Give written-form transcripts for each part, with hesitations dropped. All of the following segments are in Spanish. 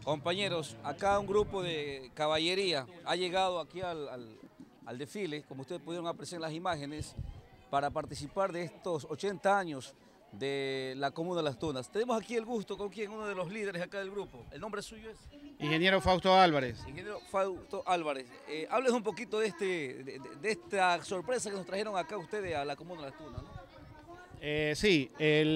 Compañeros, acá un grupo de caballería ha llegado aquí al desfile, como ustedes pudieron apreciar en las imágenes, para participar de estos 80 años de la Comuna de Las Tunas. Tenemos aquí el gusto con quien, uno de los líderes acá del grupo. ¿El nombre suyo es? Ingeniero Fausto Álvarez. Ingeniero Fausto Álvarez. Háblenos un poquito de, de esta sorpresa que nos trajeron acá ustedes a la Comuna de Las Tunas, ¿no? Sí,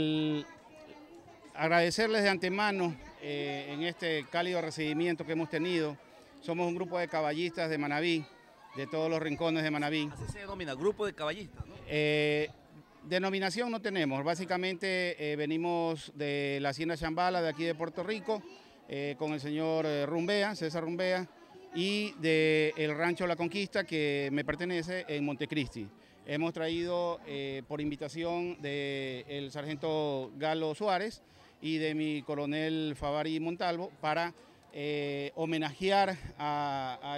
agradecerles de antemano en este cálido recibimiento que hemos tenido. Somos un grupo de caballistas de Manabí, de todos los rincones de Manabí. Así se denomina, grupo de caballistas, ¿no? Denominación no tenemos, básicamente venimos de la Hacienda Chambala de aquí de Puerto Rico, con el señor Rumbea, César Rumbea, y del Rancho La Conquista, que me pertenece, en Montecristi. Hemos traído por invitación del sargento Galo Suárez y de mi coronel Favari Montalvo para homenajear a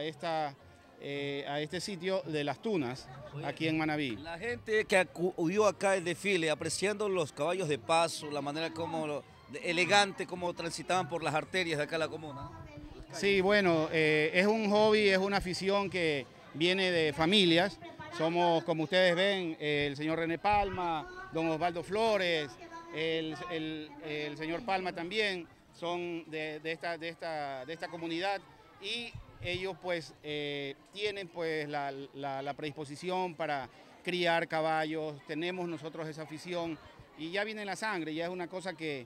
este sitio de Las Tunas, aquí en Manabí. La gente que acudió acá al desfile, apreciando los caballos de paso, la manera como elegante, como transitaban por las arterias de acá la comuna. Sí, bueno, es un hobby, es una afición que viene de familias. Somos, como ustedes ven, el señor René Palma, don Osvaldo Flores, el señor Palma también, son de esta comunidad, y ellos pues tienen pues la predisposición para criar caballos. Tenemos nosotros esa afición y ya viene en la sangre, ya es una cosa que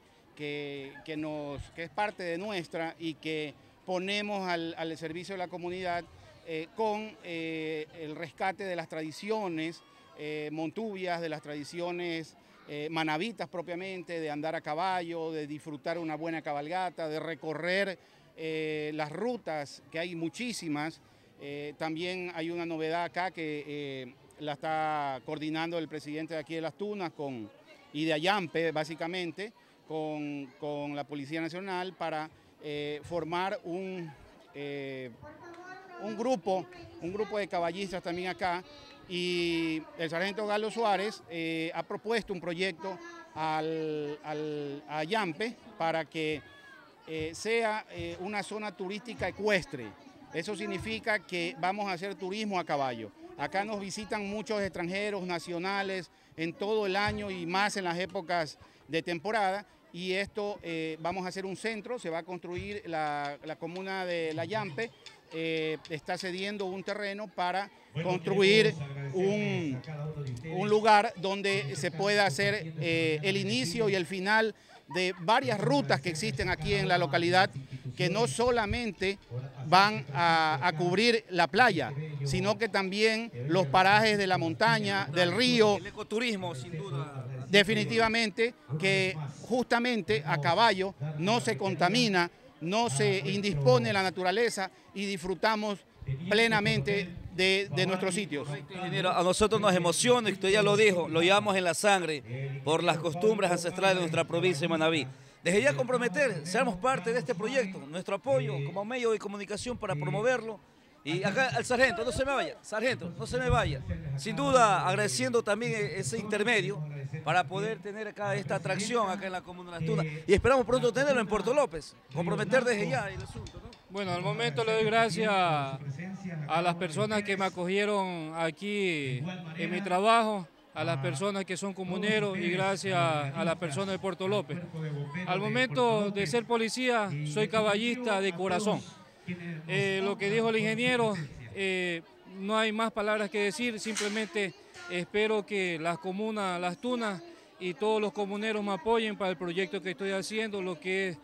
es parte de nuestra y que ponemos al servicio de la comunidad con el rescate de las tradiciones montubias, de las tradiciones manabitas propiamente, de andar a caballo, de disfrutar una buena cabalgata, de recorrer las rutas, que hay muchísimas. También hay una novedad acá que la está coordinando el presidente de aquí de Las Tunas y de Ayampe, básicamente, con la Policía Nacional para formar un grupo de caballistas también acá, y el sargento Galo Suárez ha propuesto un proyecto a Ayampe para que sea una zona turística ecuestre. Eso significa que vamos a hacer turismo a caballo. Acá nos visitan muchos extranjeros, nacionales, en todo el año y más en las épocas de temporada. Y esto vamos a hacer un centro, se va a construir la comuna de La Yampe, está cediendo un terreno para construir un lugar donde se pueda hacer el inicio y el final de varias rutas que existen aquí en la localidad, que no solamente van a cubrir la playa, sino que también los parajes de la montaña, del río. El ecoturismo, sin duda. Definitivamente que justamente a caballo no se contamina, no se indispone la naturaleza y disfrutamos plenamente de nuestros sitios. Ingeniero, a nosotros nos emociona, y usted ya lo dijo, lo llevamos en la sangre por las costumbres ancestrales de nuestra provincia de Manabí. Desde ya comprometer, seamos parte de este proyecto, nuestro apoyo como medio de comunicación para promoverlo. Y acá al sargento, no se me vaya, sargento, no se me vaya. Sin duda agradeciendo también ese intermedio para poder tener acá esta atracción acá en la Comuna de Las Tunas. Y esperamos pronto tenerlo en Puerto López, comprometer desde ya el asunto, ¿no? Bueno, al momento le doy gracias a las personas que me acogieron aquí en mi trabajo, a las personas que son comuneros y gracias a las personas de Puerto López. Al momento de ser policía, soy caballista de corazón. Lo que dijo el ingeniero, no hay más palabras que decir, simplemente espero que las comunas, Las Tunas y todos los comuneros me apoyen para el proyecto que estoy haciendo, lo que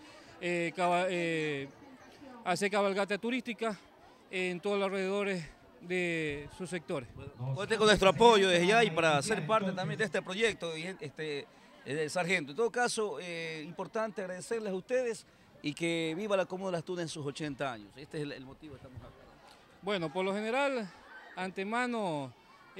es hacer cabalgata turística en todos los alrededores de sus sectores. Cuente con nuestro apoyo desde ya y para ser parte también de este proyecto, sargento. En todo caso, importante agradecerles a ustedes y que viva la Comuna de Las Tunas en sus 80 años. Este es el motivo que estamos acá. Bueno, por lo general, antemano,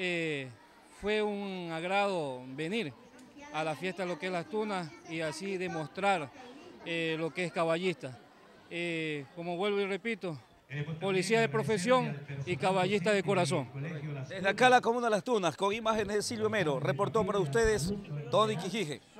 fue un agrado venir a la fiesta de lo que es Las Tunas y así demostrar lo que es caballista. Como vuelvo y repito, policía de profesión y caballista de corazón. Desde acá la Comuna de Las Tunas, con imágenes de Silvio Mero, reportó para ustedes Tony Quijije.